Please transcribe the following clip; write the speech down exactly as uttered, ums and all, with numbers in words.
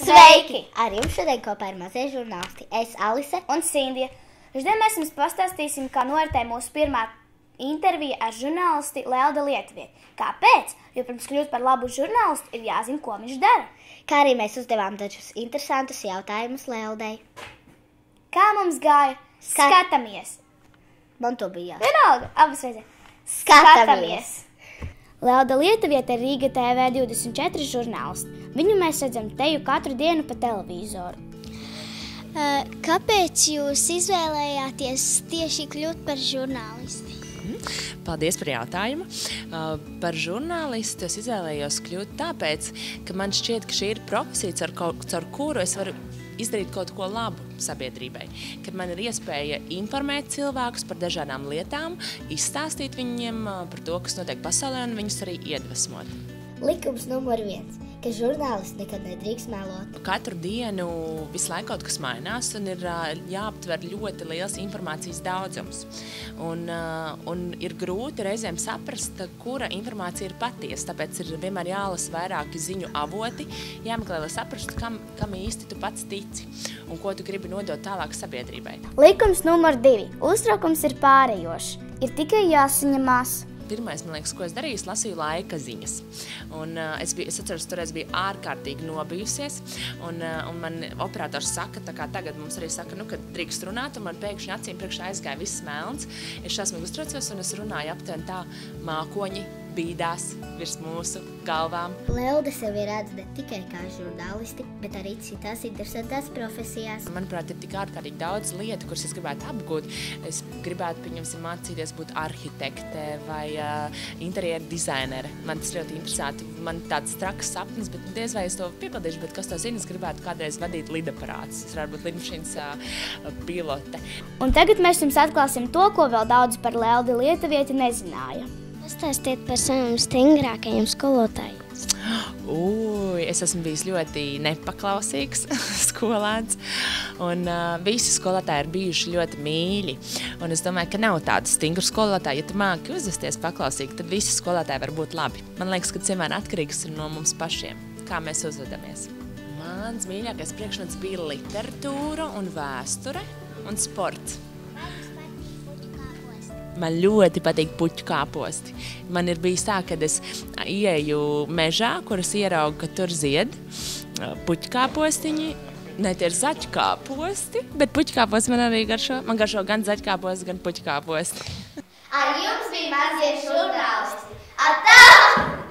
Sveiki! Ar jums šodien kopā ir mazie žurnālisti. Es, Alise un Sindija. Šodien mēs jums pastāstīsim, kā noritēja mūsu pirmā intervija ar žurnālisti Lelda Lietuvieti. Kāpēc? Jo pirms kļūt par labu žurnālistu ir jāzina, ko viņš dara. Kā arī mēs uzdevām dažus interesantus jautājumus Leldai. Kā mums gāja? Skat- Skatāmies! Man to bija jāsaka. Vienalga, abas reizes. Skatāmies! Lelda Lietuviete ir Rīga T V divdesmit četri žurnālisti. Viņu mēs redzam teju katru dienu pa televizoru. Kāpēc jūs izvēlējāties tieši kļūt par žurnālisti? Paldies par jautājumu. Par žurnālistu es izvēlējos kļūt tāpēc, ka man šķiet, ka šī ir profesija, caur kuru es varu izdarīt kaut ko labu sabiedrībai. Kad man ir iespēja informēt cilvēkus par dažādām lietām, izstāstīt viņiem par to, kas notiek pasaulē, un viņus arī iedvesmot. Likums numur viens, ka žurnālisti nekad nedrīkst melot. Katru dienu visu laiku kaut kas mainās un ir jāaptver ļoti liels informācijas daudzums. Un, un ir grūti reizēm saprast, kura informācija ir patiesa, tāpēc ir vienmēr jālasa vairāki ziņu avoti, jāmeklē, lai saprastu, kam, kam īsti tu pats tici un ko tu gribi nodot tālāk sabiedrībai. Likums numur divi. Uztraukums ir pārējošs. Ir tikai jāsaņemās. Pirmais, man liekas, ko es darīju, es lasīju laika ziņas. Un, uh, es, biju, es atceros, toreiz biju ārkārtīgi nobijusies. Un, uh, un man operators saka, tā kā tagad mums arī saka, nu, kad drīkst runāt, un man pēkšņi acīm priekšā aizgāja viss melns. Es šausmīgi uztraucos, un es runāju aptuveni tā, mākoņi bīdās virs mūsu galvām. Lelda sevi redz ne tikai kā žurnālisti, bet arī citās interesantās profesijās. Manuprāt, ir tik ārkārtīgi daudz lietu, kuras es gribētu apgūt. Es gribētu, pieņemsim, mācīties būt arhitekte vai uh, interjeru dizainere. Man tas ļoti interesanti. Man tāds traks sapnis, bet diez vai es to piepildīšu, bet kas to zina, es gribētu kādreiz vadīt lidaparātus. Es varētu būt lidmašīnas uh, pilote. Un tagad mēs jums atklāsim to, ko vēl daudz par Leldu Lietuvieti nezināja. Pastāstiet par saviem stingrākajiem skolotājiem. Ui, es esmu bijis ļoti nepaklausīgs skolēns, un uh, visi skolotāji ir bijuši ļoti mīļi. Un es domāju, ka nav tādu stingru skolotāju. Ja tu māki uzvesties paklausīgi, tad visi skolotāji var būt labi. Man liekas, ka tas vienmēr atkarīgs ir no mums pašiem, kā mēs uzvedamies. Mans mīļākais priekšmets bija literatūra un vēsture un sports. Man ļoti patīk puķu kāposti. Man ir bijis tā, kad es ieeju mežā, kur es ieraugu, ka tur zied puķu kāpostiņi. Ne, tie ir zaķu kāposti, bet puķu kāposti man arī garšo. Man garšo gan zaķu kāposti, gan puķu kāposti. Ar jums bija mazie žurnālisti. Atā!